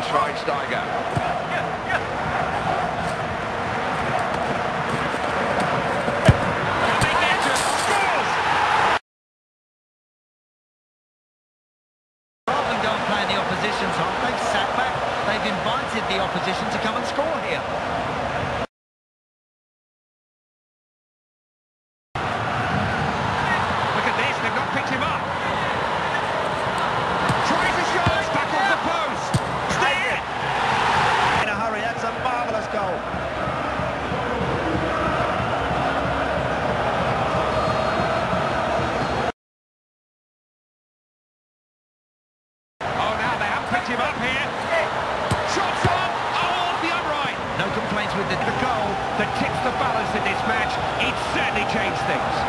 Schweinsteiger. Rather than go and play in the opposition's half, they've sat back. They've invited the opposition to come and score here. Look at this, they've not picked him up. Tries a shot, back off the post. There! In a hurry, that's a marvellous goal. Oh, now they have picked him up here. Shots on, oh, the upright. No complaints with the The goal that tips the balance in this match. It certainly changed things.